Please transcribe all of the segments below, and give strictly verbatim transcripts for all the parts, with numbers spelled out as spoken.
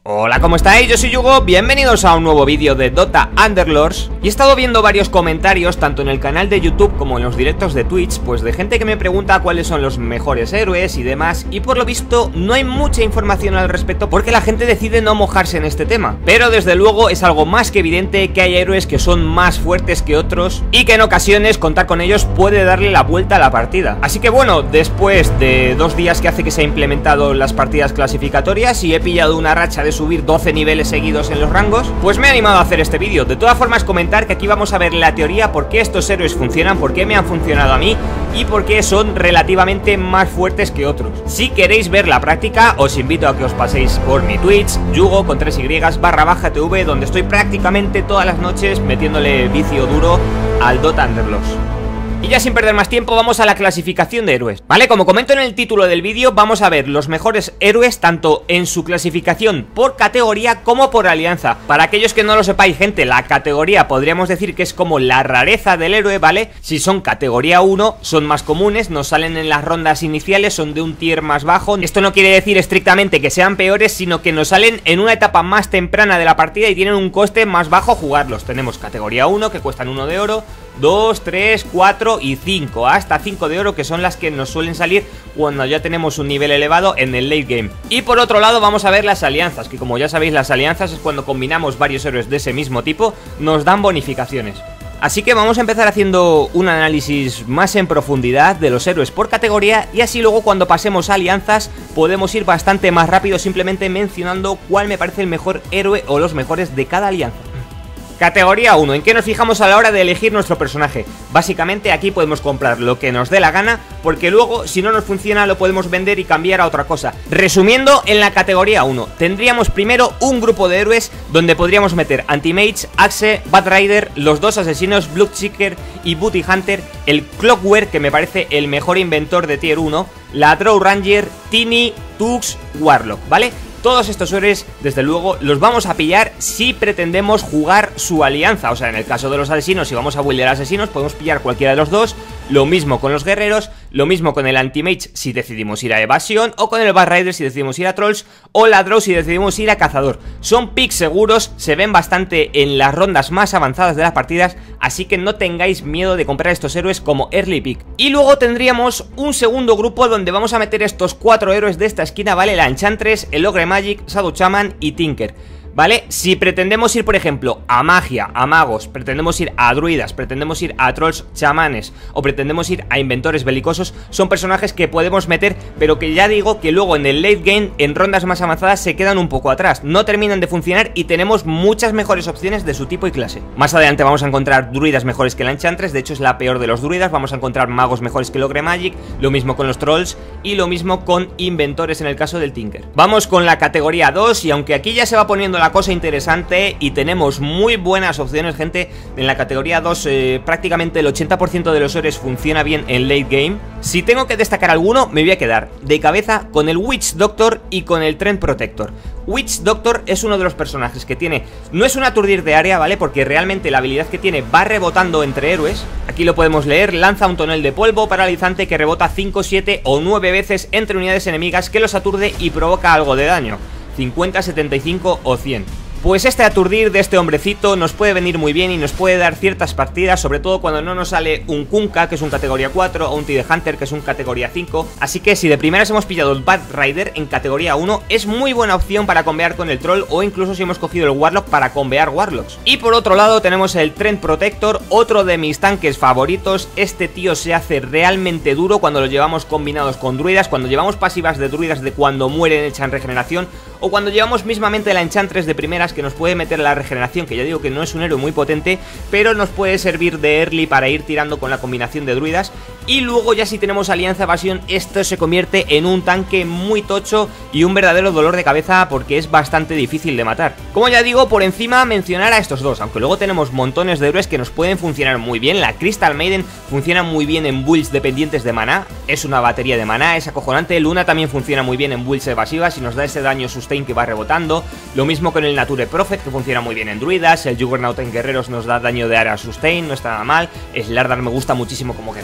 Hola, ¿cómo estáis? Yo soy Yugo, bienvenidos a un nuevo vídeo de Dota Underlords. Y he estado viendo varios comentarios, tanto en el canal de YouTube como en los directos de Twitch, pues de gente que me pregunta cuáles son los mejores héroes y demás. Y por lo visto no hay mucha información al respecto porque la gente decide no mojarse en este tema. Pero desde luego es algo más que evidente que hay héroes que son más fuertes que otros y que en ocasiones contar con ellos puede darle la vuelta a la partida. Así que bueno, después de dos días que hace que se ha implementado las partidas clasificatorias y he pillado una racha de subir doce niveles seguidos en los rangos, pues me he animado a hacer este vídeo. De todas formas, comentar que aquí vamos a ver la teoría, por qué estos héroes funcionan, por qué me han funcionado a mí y por qué son relativamente más fuertes que otros. Si queréis ver la práctica, os invito a que os paséis por mi Twitch, Yugo con tres Y barra baja TV, donde estoy prácticamente todas las noches metiéndole vicio duro al Dota Underlords. Y ya sin perder más tiempo vamos a la clasificación de héroes, ¿vale? Como comento en el título del vídeo, vamos a ver los mejores héroes tanto en su clasificación por categoría como por alianza. Para aquellos que no lo sepáis, gente, la categoría podríamos decir que es como la rareza del héroe, ¿vale? Si son categoría uno, son más comunes, nos salen en las rondas iniciales, son de un tier más bajo. Esto no quiere decir estrictamente que sean peores, sino que nos salen en una etapa más temprana de la partida y tienen un coste más bajo jugarlos. Tenemos categoría uno que cuestan uno de oro, dos, tres, cuatro y cinco, hasta cinco de oro, que son las que nos suelen salir cuando ya tenemos un nivel elevado en el late game. Y por otro lado vamos a ver las alianzas, que como ya sabéis, las alianzas es cuando combinamos varios héroes de ese mismo tipo, nos dan bonificaciones. Así que vamos a empezar haciendo un análisis más en profundidad de los héroes por categoría, y así luego cuando pasemos a alianzas podemos ir bastante más rápido simplemente mencionando cuál me parece el mejor héroe o los mejores de cada alianza. Categoría uno, ¿en qué nos fijamos a la hora de elegir nuestro personaje? Básicamente aquí podemos comprar lo que nos dé la gana, porque luego si no nos funciona lo podemos vender y cambiar a otra cosa. Resumiendo, en la categoría uno tendríamos primero un grupo de héroes donde podríamos meter Anti-Mage, Axe, Batrider, los dos asesinos Bloodseeker y Booty Hunter, el Clockwork, que me parece el mejor inventor de tier uno, la Drow Ranger, Tiny, Tux, Warlock, ¿vale? Todos estos héroes, desde luego, los vamos a pillar si pretendemos jugar su alianza. O sea, en el caso de los asesinos, si vamos a buildear asesinos, podemos pillar cualquiera de los dos. Lo mismo con los guerreros, lo mismo con el Anti-Mage si decidimos ir a evasión, o con el Batrider si decidimos ir a trolls, o la Drow si decidimos ir a cazador. Son picks seguros, se ven bastante en las rondas más avanzadas de las partidas, así que no tengáis miedo de comprar estos héroes como early pick. Y luego tendríamos un segundo grupo donde vamos a meter estos cuatro héroes de esta esquina, ¿vale? La Enchantress, el Ogre Magic, Shadow Shaman y Tinker, ¿vale? Si pretendemos ir, por ejemplo, a magia, a magos, pretendemos ir a druidas, pretendemos ir a trolls, chamanes o pretendemos ir a inventores belicosos, son personajes que podemos meter, pero que ya digo que luego en el late game, en rondas más avanzadas, se quedan un poco atrás, no terminan de funcionar y tenemos muchas mejores opciones de su tipo y clase. Más adelante vamos a encontrar druidas mejores que la Enchantress, de hecho es la peor de los druidas, vamos a encontrar magos mejores que el Ogre Magic, lo mismo con los trolls y lo mismo con inventores en el caso del Tinker. Vamos con la categoría dos, y aunque aquí ya se va poniendo la cosa interesante y tenemos muy buenas opciones, gente, en la categoría dos eh, prácticamente el ochenta por ciento de los héroes funciona bien en late game. Si tengo que destacar alguno, me voy a quedar de cabeza con el Witch Doctor y con el Trend Protector. Witch Doctor es uno de los personajes que tiene, no es un aturdir de área, ¿vale? Porque realmente la habilidad que tiene va rebotando entre héroes. Aquí lo podemos leer, lanza un tonel de polvo paralizante que rebota cinco, siete o nueve veces entre unidades enemigas, que los aturde y provoca algo de daño, cincuenta, setenta y cinco o cien. Pues este aturdir de este hombrecito nos puede venir muy bien y nos puede dar ciertas partidas, sobre todo cuando no nos sale un Kunkka, que es un categoría cuatro, o un Tide Hunter, que es un categoría cinco. Así que si de primeras hemos pillado el Batrider en categoría uno, es muy buena opción para combear con el Troll, o incluso si hemos cogido el Warlock para combear Warlocks. Y por otro lado tenemos el Trend Protector, otro de mis tanques favoritos. Este tío se hace realmente duro cuando lo llevamos combinados con druidas, cuando llevamos pasivas de druidas de cuando mueren echan regeneración, o cuando llevamos mismamente la Enchantress de primeras, que nos puede meter la regeneración, que ya digo que no es un héroe muy potente, pero nos puede servir de early para ir tirando con la combinación de druidas. Y luego ya si tenemos alianza evasión, esto se convierte en un tanque muy tocho y un verdadero dolor de cabeza, porque es bastante difícil de matar. Como ya digo, por encima mencionar a estos dos, aunque luego tenemos montones de héroes que nos pueden funcionar muy bien. La Crystal Maiden funciona muy bien en builds dependientes de maná, es una batería de maná, es acojonante. Luna también funciona muy bien en builds evasivas y nos da ese daño sustain que va rebotando. Lo mismo con el Nature Prophet, que funciona muy bien en druidas. El Juggernaut en guerreros nos da daño de área sustain, no está nada mal. Slardar me gusta muchísimo como guerrero.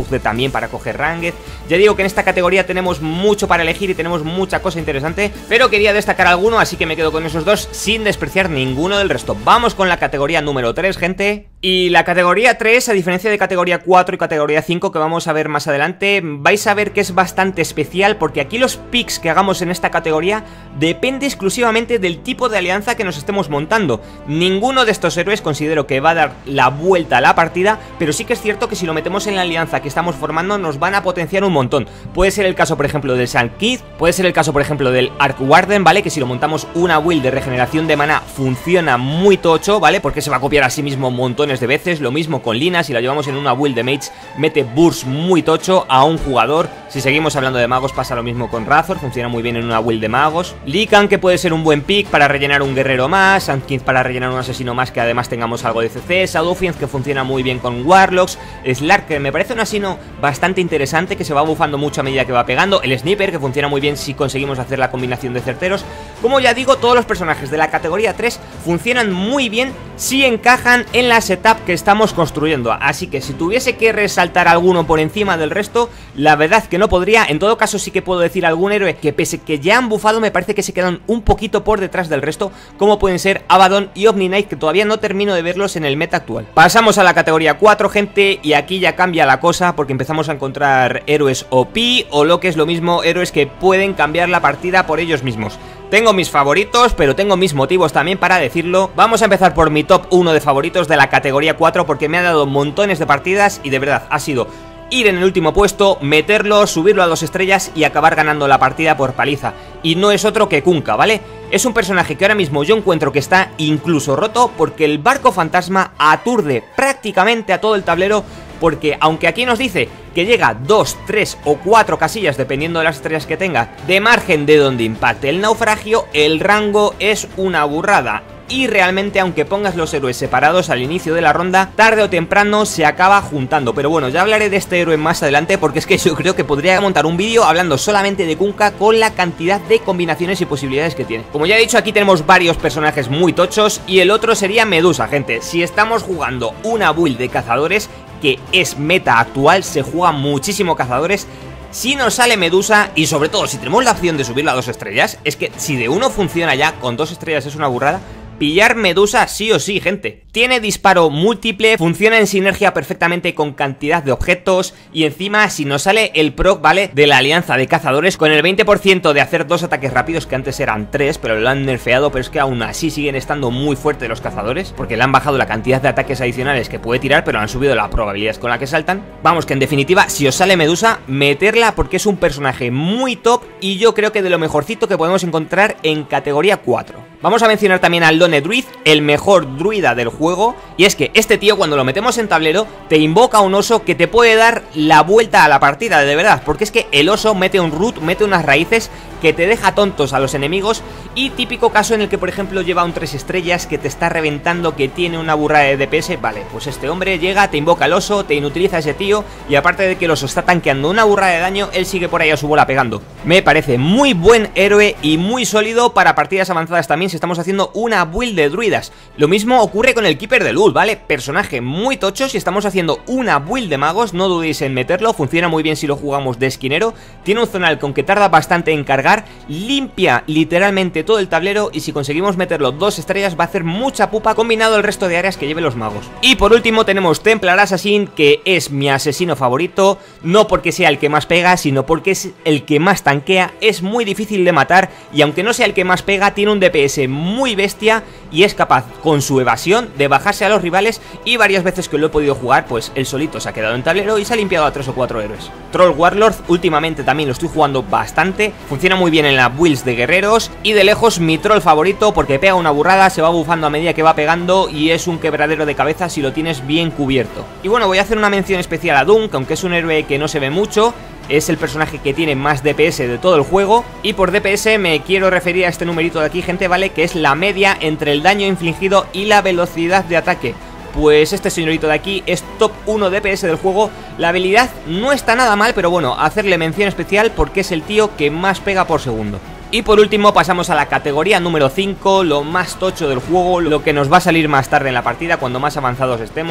puzzle también para coger Ranked. Ya digo que en esta categoría tenemos mucho para elegir y tenemos mucha cosa interesante, pero quería destacar alguno, así que me quedo con esos dos sin despreciar ninguno del resto. Vamos con la categoría número tres, gente. Y la categoría tres, a diferencia de categoría cuatro y categoría cinco que vamos a ver más adelante, vais a ver que es bastante especial, porque aquí los picks que hagamos en esta categoría depende exclusivamente del tipo de alianza que nos estemos montando. Ninguno de estos héroes considero que va a dar la vuelta a la partida, pero sí que es cierto que si lo metemos en la alianza que estamos formando nos van a potenciar un montón. Puede ser el caso, por ejemplo, del Sand Kid, puede ser el caso, por ejemplo, del Arc Warden, ¿vale? Que si lo montamos una build de regeneración de mana funciona muy tocho, ¿vale? Porque se va a copiar a sí mismo montones de veces. Lo mismo con Lina, si la llevamos en una build de mages, mete burst muy tocho a un jugador. Si seguimos hablando de magos pasa lo mismo con Razor, funciona muy bien en una build de magos. Lycan, que puede ser un buen pick para rellenar un guerrero más, Sand Kid para rellenar un asesino más que además tengamos algo de C C, Shadowfiend, que funciona muy bien con Warlocks, Slark, que me parece un asesino bastante interesante, que se va bufando mucho a medida que va pegando, el Sniper, que funciona muy bien si conseguimos hacer la combinación de certeros. Como ya digo, todos los personajes de la categoría tres funcionan muy bien si encajan en la setup que estamos construyendo, así que si tuviese que resaltar alguno por encima del resto, la verdad que no podría. En todo caso sí que puedo decir algún héroe que pese que ya han bufado me parece que se quedan un poquito por detrás del resto, como pueden ser Abaddon y Omni Knight, que todavía no termino de verlos en el meta actual. Pasamos a la categoría cuatro, gente, y aquí ya cambia la cosa porque empezamos a encontrar héroes O P o lo que es lo mismo, héroes que pueden cambiar la partida por ellos mismos. Tengo mis favoritos, pero tengo mis motivos también para decirlo. Vamos a empezar por mi top uno de favoritos de la categoría cuatro, porque me ha dado montones de partidas y de verdad ha sido ir en el último puesto, meterlo, subirlo a dos estrellas y acabar ganando la partida por paliza. Y no es otro que Kunkka, ¿vale? Es un personaje que ahora mismo yo encuentro que está incluso roto, porque el barco fantasma aturde prácticamente a todo el tablero, porque aunque aquí nos dice que llega dos, tres o cuatro casillas, dependiendo de las estrellas que tenga, de margen de donde impacte el naufragio, el rango es una burrada. Y realmente, aunque pongas los héroes separados al inicio de la ronda, tarde o temprano se acaba juntando. Pero bueno, ya hablaré de este héroe más adelante, porque es que yo creo que podría montar un vídeo hablando solamente de Kunkka con la cantidad de combinaciones y posibilidades que tiene. Como ya he dicho, aquí tenemos varios personajes muy tochos y el otro sería Medusa, gente. Si estamos jugando una build de cazadores, que es meta actual, se juega muchísimo cazadores. Si nos sale Medusa, y sobre todo si tenemos la opción de subirla a dos estrellas, es que si de uno funciona ya, con dos estrellas es una burrada. Pillar Medusa sí o sí, gente. Tiene disparo múltiple, funciona en sinergia perfectamente con cantidad de objetos, y encima si nos sale el proc, ¿vale?, de la alianza de cazadores, con el veinte por ciento de hacer dos ataques rápidos, que antes eran tres, pero lo han nerfeado, pero es que aún así siguen estando muy fuertes los cazadores, porque le han bajado la cantidad de ataques adicionales que puede tirar, pero han subido la probabilidad con la que saltan. Vamos, que en definitiva, si os sale Medusa, meterla, porque es un personaje muy top, y yo creo que de lo mejorcito que podemos encontrar en categoría cuatro. Vamos a mencionar también al Lone Druid, el mejor druida del juego, y es que este tío, cuando lo metemos en tablero, te invoca un oso que te puede dar la vuelta a la partida, de verdad, porque es que el oso mete un root, mete unas raíces que te deja tontos a los enemigos, y típico caso en el que, por ejemplo, lleva un tres estrellas que te está reventando, que tiene una burrada de D P S, vale, pues este hombre llega, te invoca el oso, te inutiliza a ese tío, y aparte de que el oso está tanqueando una burrada de daño, él sigue por ahí a su bola pegando. Me parece muy buen héroe y muy sólido para partidas avanzadas también si estamos haciendo una build de druidas. Lo mismo ocurre con el Keeper de Luz, ¿vale? Personaje muy tocho si estamos haciendo una build de magos, no dudéis en meterlo, funciona muy bien si lo jugamos de esquinero, tiene un zonal con que tarda bastante en cargar, limpia literalmente todo el tablero, y si conseguimos meterlo dos estrellas va a hacer mucha pupa combinado el resto de áreas que lleve los magos. Y por último tenemos Templar Assassin, que es mi asesino favorito, no porque sea el que más pega, sino porque es el que más tanquea, es muy difícil de matar, y aunque no sea el que más pega, tiene un D P S muy bestia y es capaz con su evasión de bajarse a los rivales, y varias veces que lo he podido jugar, pues él solito se ha quedado en tablero y se ha limpiado a tres o cuatro héroes. Troll Warlord últimamente también lo estoy jugando bastante, funciona muy bien en la builds de guerreros, y de lejos mi troll favorito porque pega una burrada, se va bufando a medida que va pegando y es un quebradero de cabeza si lo tienes bien cubierto. Y bueno, voy a hacer una mención especial a Dunk, aunque es un héroe que no se ve mucho. Es el personaje que tiene más D P S de todo el juego, y por D P S me quiero referir a este numerito de aquí, gente, ¿vale? Que es la media entre el daño infligido y la velocidad de ataque. Pues este señorito de aquí es top uno D P S del juego. La habilidad no está nada mal, pero bueno, hacerle mención especial porque es el tío que más pega por segundo. Y por último pasamos a la categoría número cinco, lo más tocho del juego, lo que nos va a salir más tarde en la partida cuando más avanzados estemos.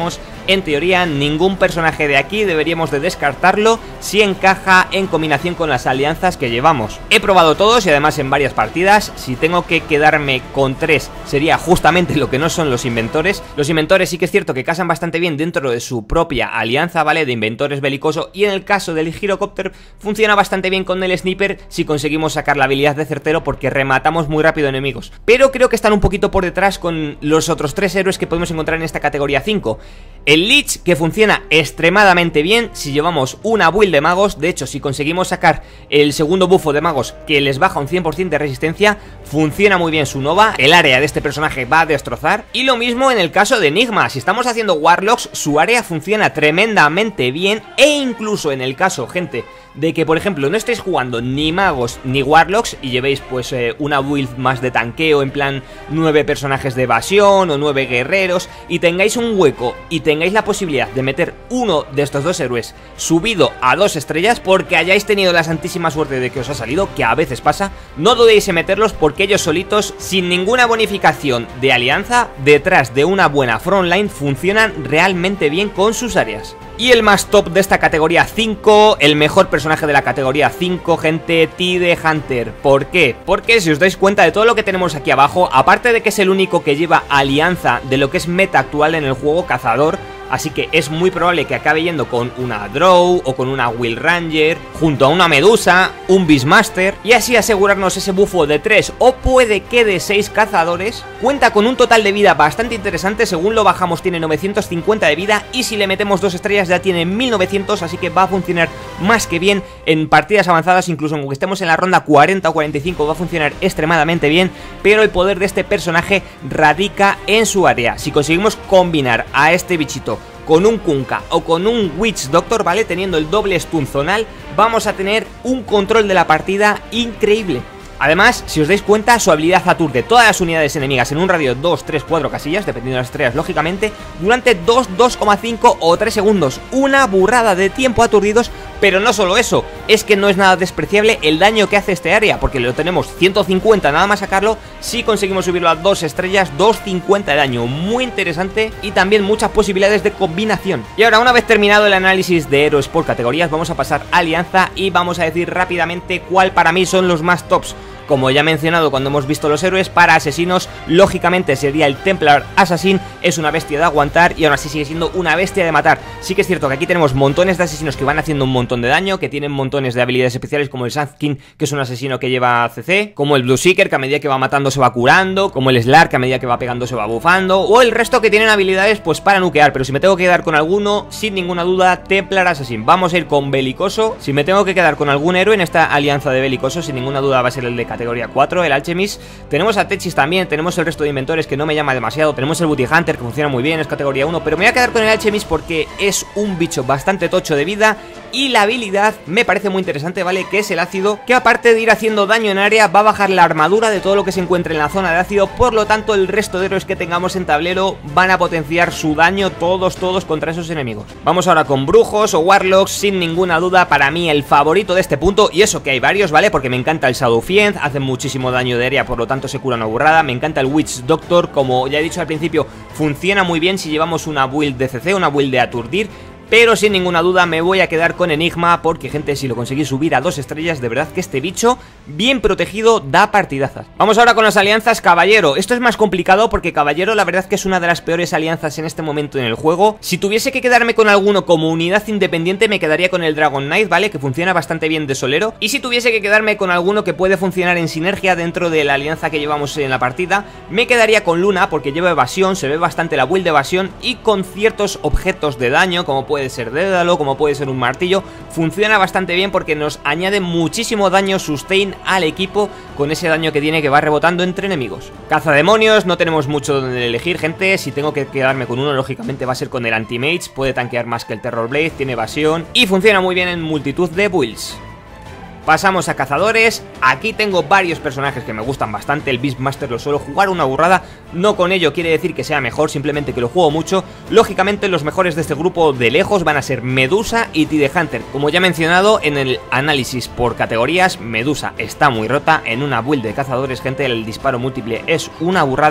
en teoría ningún personaje de aquí deberíamos de descartarlo si encaja en combinación con las alianzas que llevamos. He probado todos y además en varias partidas. Si tengo que quedarme con tres sería justamente lo que no son los inventores. Los inventores sí que es cierto que casan bastante bien dentro de su propia alianza, ¿vale? De inventores belicoso, y en el caso del Gyrocopter funciona bastante bien con el Sniper si conseguimos sacar la habilidad de certero, porque rematamos muy rápido enemigos. Pero creo que están un poquito por detrás con los otros tres héroes que podemos encontrar en esta categoría cinco. El Lich, que funciona extremadamente bien si llevamos una build de magos. De hecho, si conseguimos sacar el segundo bufo de magos que les baja un cien por ciento de resistencia, funciona muy bien su Nova. El área de este personaje va a destrozar. Y lo mismo en el caso de Enigma. Si estamos haciendo Warlocks, su área funciona tremendamente bien. E incluso en el caso, gente, de que por ejemplo no estéis jugando ni magos ni warlocks y llevéis pues eh, una build más de tanqueo, en plan nueve personajes de evasión o nueve guerreros, y tengáis un hueco y tengáis la posibilidad de meter uno de estos dos héroes subido a dos estrellas porque hayáis tenido la santísima suerte de que os ha salido, que a veces pasa, no dudéis en meterlos, porque ellos solitos, sin ninguna bonificación de alianza, detrás de una buena frontline, funcionan realmente bien con sus áreas. Y el más top de esta categoría cinco, el mejor personaje de la categoría cinco, gente, Tidehunter. ¿Por qué? Porque si os dais cuenta de todo lo que tenemos aquí abajo, aparte de que es el único que lleva alianza de lo que es meta actual en el juego, cazador, así que es muy probable que acabe yendo con una Drow o con una Will Ranger, junto a una Medusa, un Beastmaster, y así asegurarnos ese bufo de tres o puede que de seis cazadores. Cuenta con un total de vida bastante interesante, según lo bajamos tiene novecientos cincuenta de vida, y si le metemos dos estrellas ya tiene mil novecientos, así que va a funcionar más que bien en partidas avanzadas. Incluso aunque estemos en la ronda cuarenta o cuarenta y cinco va a funcionar extremadamente bien, pero el poder de este personaje radica en su área. Si conseguimos combinar a este bichito con un Kunkka o con un Witch Doctor, ¿vale? Teniendo el doble stun zonal, vamos a tener un control de la partida increíble. Además, si os dais cuenta, su habilidad aturde todas las unidades enemigas en un radio de dos, tres, cuatro casillas, dependiendo de las estrellas, lógicamente, durante dos, dos coma cinco o tres segundos. Una burrada de tiempo aturdidos, pero no solo eso, es que no es nada despreciable el daño que hace este área, porque lo tenemos ciento cincuenta nada más sacarlo. Si conseguimos subirlo a dos estrellas, doscientos cincuenta de daño, muy interesante, y también muchas posibilidades de combinación. Y ahora, una vez terminado el análisis de héroes por categorías, vamos a pasar a alianza y vamos a decir rápidamente cuál para mí son los más tops. Como ya he mencionado cuando hemos visto los héroes, para asesinos, lógicamente sería el Templar Assassin. Es una bestia de aguantar y aún así sigue siendo una bestia de matar. Sí que es cierto que aquí tenemos montones de asesinos que van haciendo un montón de daño, que tienen montones de habilidades especiales, como el Sand King, que es un asesino que lleva C C, como el Blue Seeker, que a medida que va matando se va curando, como el Slark, que a medida que va pegando se va bufando, o el resto que tienen habilidades pues para nukear. Pero si me tengo que quedar con alguno, sin ninguna duda, Templar Assassin. Vamos a ir con Belicoso. Si me tengo que quedar con algún héroe en esta alianza de Belicoso, sin ninguna duda va a ser el de categoría cuatro, el Alchemist. Tenemos a Techis también, tenemos el resto de inventores que no me llama demasiado, tenemos el Bounty Hunter que funciona muy bien, es categoría uno, pero me voy a quedar con el Alchemist porque es un bicho bastante tocho de vida y la habilidad me parece muy interesante, ¿vale? Que es el ácido, que aparte de ir haciendo daño en área, va a bajar la armadura de todo lo que se encuentre en la zona de ácido, por lo tanto el resto de héroes que tengamos en tablero van a potenciar su daño todos, todos contra esos enemigos. Vamos ahora con brujos o warlocks, sin ninguna duda para mí el favorito de este punto, y eso que hay varios, ¿vale? Porque me encanta el Shadow Fiend, hace muchísimo daño de área, por lo tanto se cura una burrada. Me encanta el Witch Doctor, como ya he dicho al principio, funciona muy bien si llevamos una build de C C, una build de aturdir. Pero sin ninguna duda me voy a quedar con Enigma porque, gente, si lo conseguís subir a dos estrellas, de verdad que este bicho, bien protegido, da partidazas. Vamos ahora con las alianzas Caballero. Esto es más complicado porque Caballero la verdad que es una de las peores alianzas en este momento en el juego. Si tuviese que quedarme con alguno como unidad independiente, me quedaría con el Dragon Knight, ¿vale? Que funciona bastante bien de solero. Y si tuviese que quedarme con alguno que puede funcionar en sinergia dentro de la alianza que llevamos en la partida, me quedaría con Luna porque lleva evasión, se ve bastante la build de evasión, y con ciertos objetos de daño, como puede ser Dédalo, como puede ser un martillo, funciona bastante bien porque nos añade muchísimo daño sustain al equipo con ese daño que tiene, que va rebotando entre enemigos. Cazademonios, no tenemos mucho donde elegir, gente. Si tengo que quedarme con uno, lógicamente va a ser con el Anti-Mage. Puede tanquear más que el Terror Blade, tiene evasión y funciona muy bien en multitud de builds. Pasamos a cazadores. Aquí tengo varios personajes que me gustan bastante. El Beastmaster lo suelo jugar una burrada. No con ello quiere decir que sea mejor, simplemente que lo juego mucho. Lógicamente los mejores de este grupo de lejos van a ser Medusa y Tidehunter. Como ya he mencionado en el análisis por categorías, Medusa está muy rota. En una build de cazadores, gente, el disparo múltiple es una burrada.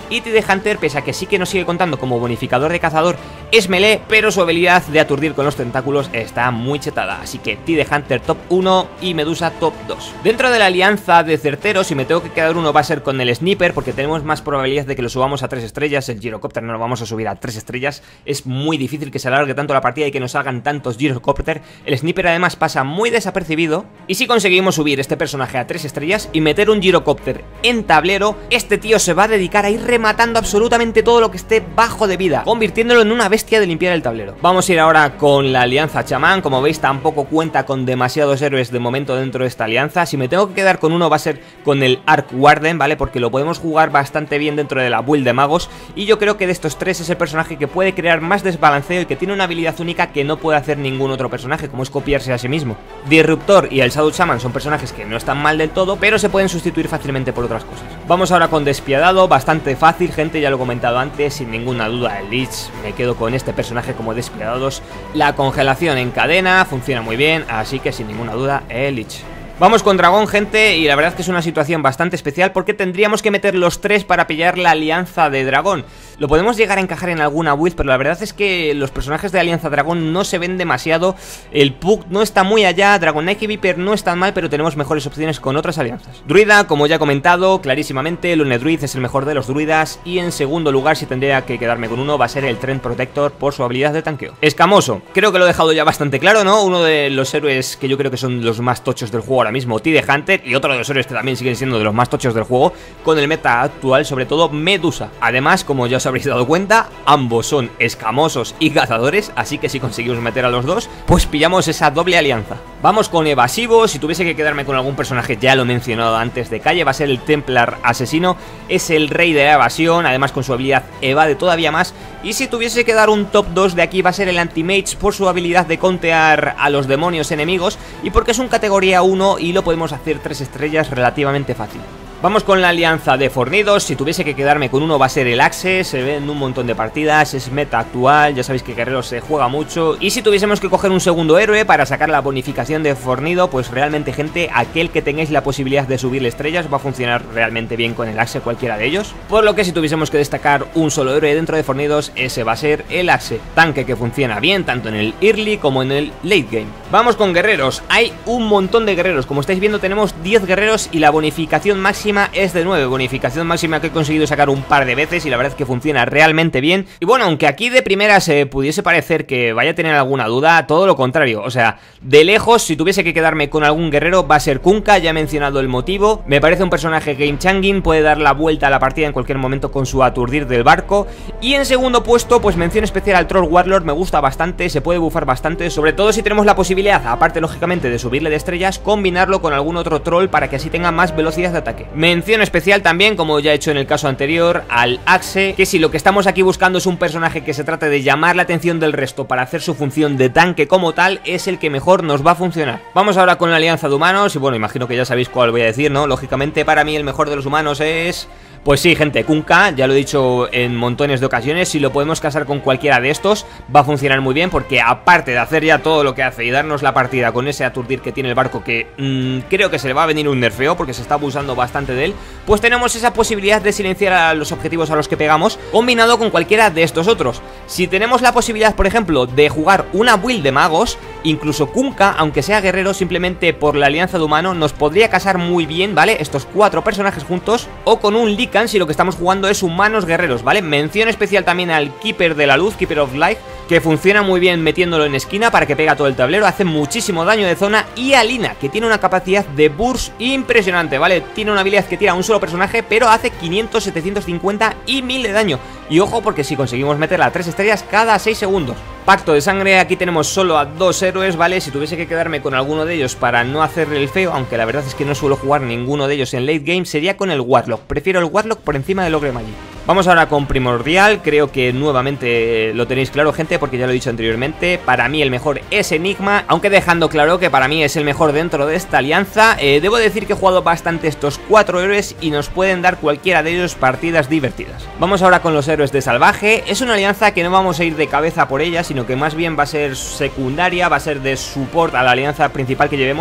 Y Tidehunter, pese a que sí que nos sigue contando como bonificador de cazador, es melee, pero su habilidad de aturdir con los tentáculos está muy chetada. Así que Tidehunter top uno y Medusa top dos. Dentro de la alianza de certeros, si me tengo que quedar uno va a ser con el Sniper, porque tenemos más probabilidad de que lo subamos a tres estrellas. El Gyrocopter no lo vamos a subir a tres estrellas, es muy difícil que se alargue tanto la partida y que nos salgan tantos Gyrocopter. El Sniper además pasa muy desapercibido, y si conseguimos subir este personaje a tres estrellas y meter un Gyrocopter en tablero, este tío se va a dedicar a ir rematando absolutamente todo lo que esté bajo de vida, convirtiéndolo en una bestia de limpiar el tablero. Vamos a ir ahora con la alianza chamán. Como veis, tampoco cuenta con demasiados héroes de momento dentro de esta alianza. Si me tengo que quedar con uno va a ser con el Arc Warden, ¿vale? Porque lo podemos jugar bastante bien dentro de la build de magos, y yo creo que de estos tres es el personaje que puede crear más desbalanceo y que tiene una habilidad única que no puede hacer ningún otro personaje, como es copiarse a sí mismo. Disruptor y el Shadow Shaman son personajes que no están mal del todo, pero se pueden sustituir fácilmente por otras cosas. Vamos ahora con Despiadado, bastante fácil, gente, ya lo he comentado antes, sin ninguna duda el Lich. Me quedo con este personaje como Despiadados. La congelación en cadena funciona muy bien, así que sin ninguna duda el Lich. Vamos con Dragón, gente, y la verdad es que es una situación bastante especial porque tendríamos que meter los tres para pillar la alianza de Dragón. Lo podemos llegar a encajar en alguna build, pero la verdad es que los personajes de Alianza Dragón no se ven demasiado. El Puck no está muy allá, Dragon Knight y Viper no están mal, pero tenemos mejores opciones con otras alianzas. Druida, como ya he comentado, clarísimamente, Lone Druid es el mejor de los druidas. Y en segundo lugar, si tendría que quedarme con uno, va a ser el Trend Protector por su habilidad de tanqueo. Escamoso, creo que lo he dejado ya bastante claro, ¿no? Uno de los héroes que yo creo que son los más tochos del juego ahora mismo, Tidehunter, y otro de los héroes que también siguen siendo de los más tochos del juego, con el meta actual, sobre todo Medusa. Además, como ya os habréis dado cuenta, ambos son escamosos y cazadores, así que si conseguimos meter a los dos, pues pillamos esa doble alianza. Vamos con evasivo. Si tuviese que quedarme con algún personaje, ya lo he mencionado antes de calle, va a ser el Templar Asesino. Es el rey de la evasión, además con su habilidad evade todavía más. Y si tuviese que dar un top dos de aquí, va a ser el Anti-Mage por su habilidad de contear a los demonios enemigos, y porque es un categoría uno y lo podemos hacer tres estrellas relativamente fácil. Vamos con la alianza de fornidos. Si tuviese que quedarme con uno va a ser el Axe. Se ve en un montón de partidas, es meta actual, ya sabéis que Guerrero se juega mucho. Y si tuviésemos que coger un segundo héroe para sacar la bonificación de fornido, pues realmente, gente, aquel que tengáis la posibilidad de subirle estrellas va a funcionar realmente bien con el Axe, cualquiera de ellos. Por lo que si tuviésemos que destacar un solo héroe dentro de fornidos, ese va a ser el Axe. Tanque que funciona bien tanto en el early como en el late game. Vamos con guerreros. Hay un montón de guerreros, como estáis viendo tenemos diez guerreros y la bonificación máxima es de nueve, bonificación máxima que he conseguido sacar un par de veces y la verdad es que funciona realmente bien. Y bueno, aunque aquí de primera se pudiese parecer que vaya a tener alguna duda, todo lo contrario, o sea, de lejos, si tuviese que quedarme con algún guerrero va a ser Kunkka, ya he mencionado el motivo. Me parece un personaje game changing, puede dar la vuelta a la partida en cualquier momento con su aturdir del barco. Y en segundo puesto, pues mención especial al Troll Warlord, me gusta bastante, se puede bufar bastante, sobre todo si tenemos la posibilidad, aparte lógicamente de subirle de estrellas, combinarlo con algún otro troll para que así tenga más velocidad de ataque. Mención especial también, como ya he hecho en el caso anterior, al Axe, que si lo que estamos aquí buscando es un personaje que se trate de llamar la atención del resto para hacer su función de tanque como tal, es el que mejor nos va a funcionar. Vamos ahora con la alianza de humanos, y bueno, imagino que ya sabéis cuál voy a decir, ¿no? Lógicamente para mí el mejor de los humanos es... Pues sí, gente, Kunkka, ya lo he dicho en montones de ocasiones, si lo podemos casar con cualquiera de estos va a funcionar muy bien, porque aparte de hacer ya todo lo que hace y darnos la partida con ese aturdir que tiene el barco, que mmm, creo que se le va a venir un nerfeo porque se está abusando bastante de él, pues tenemos esa posibilidad de silenciar a los objetivos a los que pegamos, combinado con cualquiera de estos otros. Si tenemos la posibilidad, por ejemplo, de jugar una build de magos, incluso Kunkka, aunque sea guerrero, simplemente por la alianza de humano, nos podría casar muy bien, ¿vale? Estos cuatro personajes juntos, o con un Lycan si lo que estamos jugando es humanos guerreros, ¿vale? Mención especial también al Keeper de la Luz, Keeper of Light, que funciona muy bien metiéndolo en esquina para que pega todo el tablero, hace muchísimo daño de zona. Y a Lina, que tiene una capacidad de burst impresionante, ¿vale? Tiene una habilidad que tira a un solo personaje, pero hace quinientos, setecientos cincuenta y mil de daño. Y ojo, porque si conseguimos meterla a tres estrellas cada seis segundos. Pacto de sangre, aquí tenemos solo a dos héroes, ¿vale? Si tuviese que quedarme con alguno de ellos para no hacerle el feo, aunque la verdad es que no suelo jugar ninguno de ellos en late game, sería con el Warlock. Prefiero el Warlock por encima del Ogre Magi. Vamos ahora con Primordial, creo que nuevamente lo tenéis claro, gente, porque ya lo he dicho anteriormente. Para mí el mejor es Enigma, aunque dejando claro que para mí es el mejor dentro de esta alianza. eh, Debo decir que he jugado bastante estos cuatro héroes y nos pueden dar cualquiera de ellos partidas divertidas. Vamos ahora con los héroes de Salvaje. Es una alianza que no vamos a ir de cabeza por ella, sino que más bien va a ser secundaria, va a ser de support a la alianza principal que llevemos.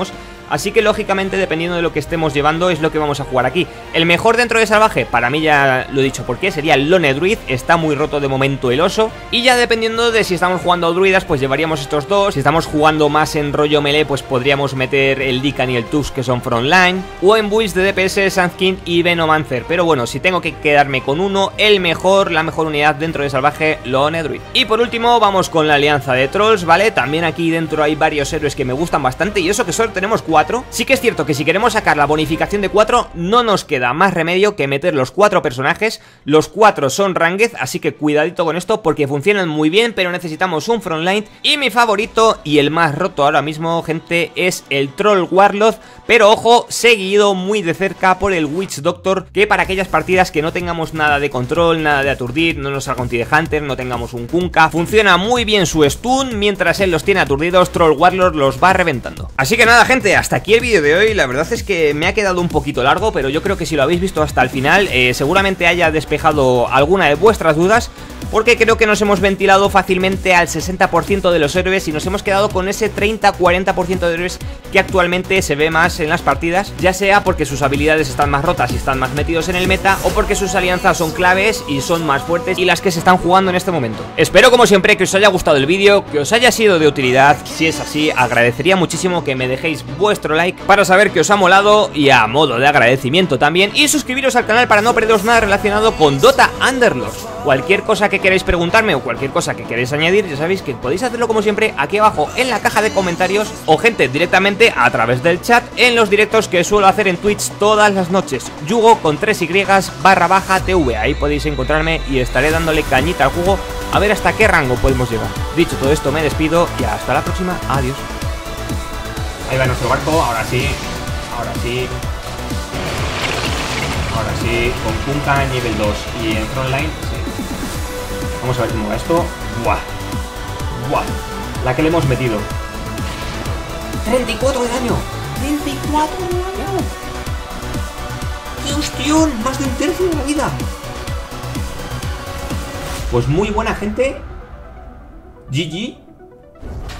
así que lógicamente dependiendo de lo que estemos llevando es lo que vamos a jugar aquí. El mejor dentro de salvaje, para mí ya lo he dicho porque sería el Lone Druid, está muy roto de momento el oso, y ya dependiendo de si estamos jugando a druidas pues llevaríamos estos dos, si estamos jugando más en rollo melee pues podríamos meter el Deacon y el Tusk que son frontline, o en builds de D P S Sand King y Venomancer, pero bueno, si tengo que quedarme con uno, el mejor, la mejor unidad dentro de salvaje, Lone Druid. Y por último vamos con la alianza de trolls, ¿vale? También aquí dentro hay varios héroes que me gustan bastante y eso que solo tenemos cuatro. Sí que es cierto que si queremos sacar la bonificación de cuatro no nos queda más remedio que meter los cuatro personajes. Los cuatro son ranged, así que cuidadito con esto porque funcionan muy bien, pero necesitamos un frontline. Y mi favorito y el más roto ahora mismo, gente, es el Troll Warlord, pero ojo, seguido muy de cerca por el Witch Doctor, que para aquellas partidas que no tengamos nada de control, nada de aturdir, no nos salga un Tide Hunter, no tengamos un Kunkka, funciona muy bien su stun, mientras él los tiene aturdidos, Troll Warlord los va reventando. Así que nada, gente, hasta aquí el vídeo de hoy. La verdad es que me ha quedado un poquito largo, pero yo creo que si lo habéis visto hasta el final, eh, seguramente haya despejado alguna de vuestras dudas, porque creo que nos hemos ventilado fácilmente al sesenta por ciento de los héroes y nos hemos quedado con ese treinta a cuarenta por ciento de héroes que actualmente se ve más en las partidas, ya sea porque sus habilidades están más rotas y están más metidos en el meta, o porque sus alianzas son claves y son más fuertes y las que se están jugando en este momento. Espero como siempre que os haya gustado el vídeo, que os haya sido de utilidad. Si es así, agradecería muchísimo que me dejéis vuestro like para saber que os ha molado, y a modo de agradecimiento también, y suscribiros al canal para no perderos nada relacionado con Dota Underlords. Cualquier cosa que queráis preguntarme o cualquier cosa que queráis añadir, ya sabéis que podéis hacerlo como siempre aquí abajo en la caja de comentarios, o gente directamente a través del chat en los directos que suelo hacer en Twitch todas las noches, Yugo con tres y barra baja tv. Ahí podéis encontrarme y estaré dándole cañita al juego a ver hasta qué rango podemos llegar. Dicho todo esto, me despido y hasta la próxima. Adiós. Ahí va nuestro barco, ahora sí, ahora sí. Ahora sí, con Kunkka nivel dos y en frontline, sí. Vamos a ver cómo va esto. Buah. Buah. La que le hemos metido. treinta y cuatro de daño. treinta y cuatro de daño. ¡Qué hostión! Más de un tercio de la vida. Pues muy buena, gente. G G.